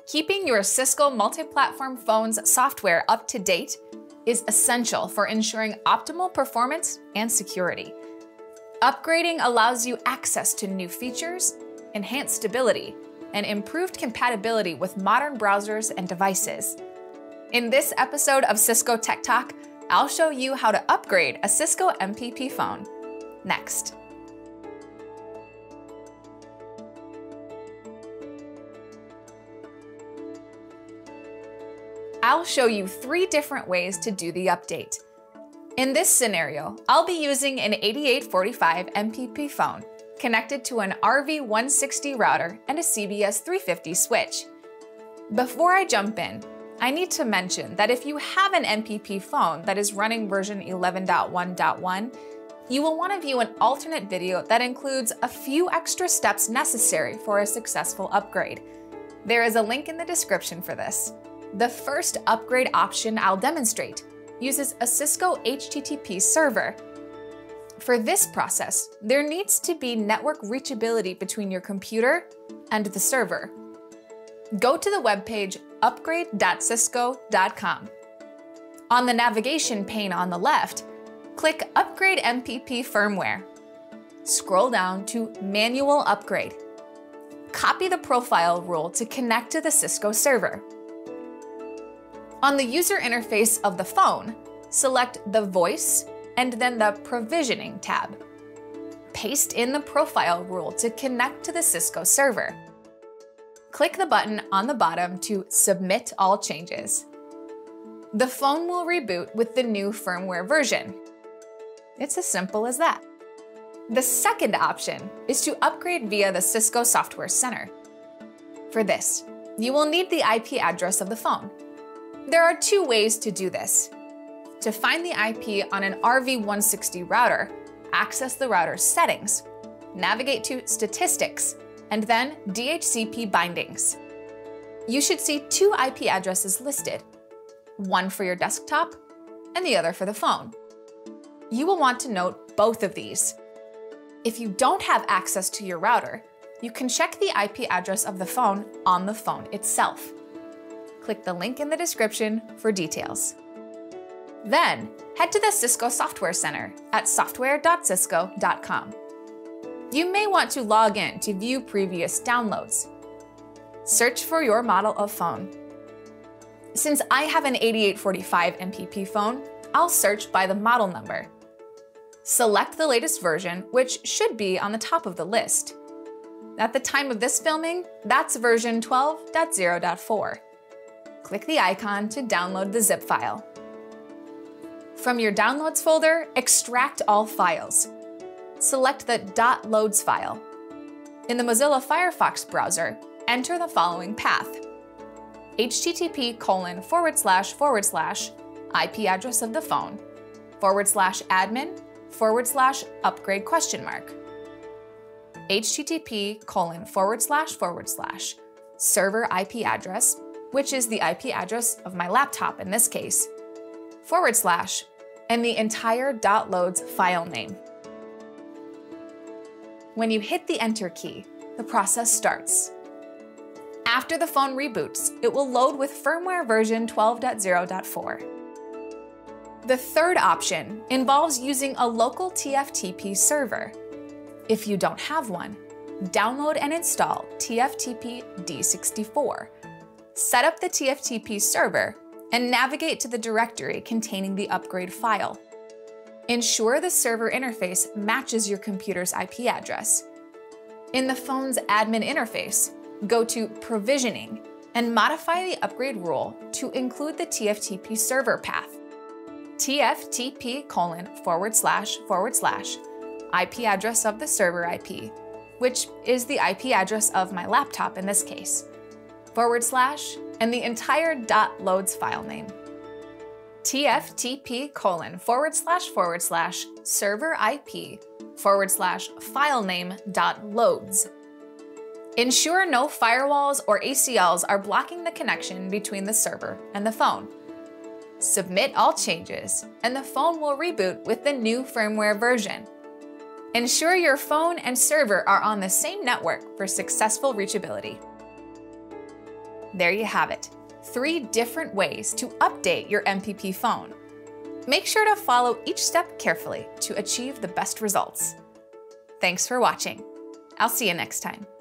Keeping your Cisco Multi-Platform Phone's software up to date is essential for ensuring optimal performance and security. Upgrading allows you access to new features, enhanced stability, and improved compatibility with modern browsers and devices. In this episode of Cisco Tech Talk, I'll show you how to upgrade a Cisco MPP phone. Next. I'll show you 3 different ways to do the update. In this scenario, I'll be using an 8845 MPP phone connected to an RV160 router and a CBS 350 switch. Before I jump in, I need to mention that if you have an MPP phone that is running version 11.1.1, you will want to view an alternate video that includes a few extra steps necessary for a successful upgrade. There is a link in the description for this. The first upgrade option I'll demonstrate uses a Cisco HTTP server. For this process, there needs to be network reachability between your computer and the server. Go to the webpage upgrade.cisco.com. On the navigation pane on the left, click Upgrade MPP Firmware. Scroll down to Manual Upgrade. Copy the profile rule to connect to the Cisco server. On the user interface of the phone, select the Voice and then the Provisioning tab. Paste in the profile rule to connect to the Cisco server. Click the button on the bottom to Submit all changes. The phone will reboot with the new firmware version. It's as simple as that. The second option is to upgrade via the Cisco Software Center. For this, you will need the IP address of the phone. There are 2 ways to do this. To find the IP on an RV160 router, access the router's settings, navigate to Statistics, and then DHCP bindings. You should see 2 IP addresses listed, one for your desktop and the other for the phone. You will want to note both of these. If you don't have access to your router, you can check the IP address of the phone on the phone itself. Click the link in the description for details. Then, head to the Cisco Software Center at software.cisco.com. You may want to log in to view previous downloads. Search for your model of phone. Since I have an 8845 MPP phone, I'll search by the model number. Select the latest version, which should be on the top of the list. At the time of this filming, that's version 12.0.4. Click the icon to download the zip file. From your Downloads folder, extract all files. Select the .loads file. In the Mozilla Firefox browser, enter the following path: http:// IP address of the phone, /admin/ upgrade ? http:// server IP address, which is the IP address of my laptop in this case, / and the entire .loads file name. When you hit the Enter key, the process starts. After the phone reboots, it will load with firmware version 12.0.4. The third option involves using a local TFTP server. If you don't have one, download and install TFTP D64. Set up the TFTP server and navigate to the directory containing the upgrade file. Ensure the server interface matches your computer's IP address. In the phone's admin interface, go to Provisioning and modify the upgrade rule to include the TFTP server path. TFTP:// IP address of the server IP, which is the IP address of my laptop in this case, / and the entire .loads file name. TFTP:// server IP / file name .loads. Ensure no firewalls or ACLs are blocking the connection between the server and the phone. Submit all changes, and the phone will reboot with the new firmware version. Ensure your phone and server are on the same network for successful reachability. There you have it, 3 different ways to update your MPP phone. Make sure to follow each step carefully to achieve the best results. Thanks for watching. I'll see you next time.